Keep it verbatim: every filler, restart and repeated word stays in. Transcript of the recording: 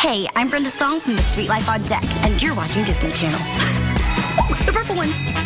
Hey, I'm Brenda Song from The Sweet Life on Deck, and you're watching Disney Channel. Oh, the purple one.